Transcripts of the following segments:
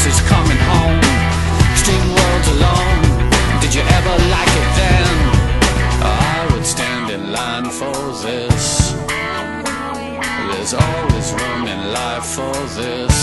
places coming home. Extreme worlds alone. Did you ever like it then? I would stand in line for this. There's always room in life for this.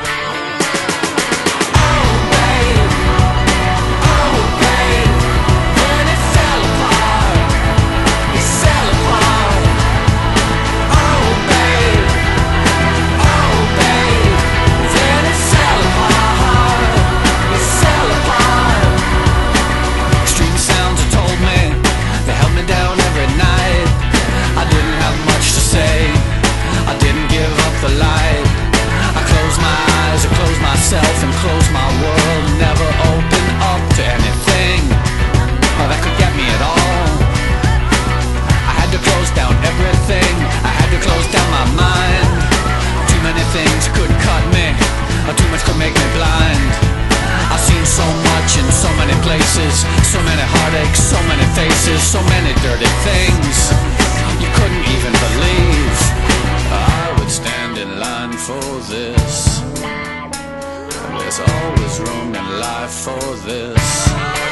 And close my world, never open up to anything that could get me at all. I had to close down everything, I had to close down my mind. Too many things could cut me, too much could make me blind. I've seen so much in so many places, so many heartaches, so many faces, so many dirty things you couldn't even believe. I would stand in line for this. There's always room in life for this.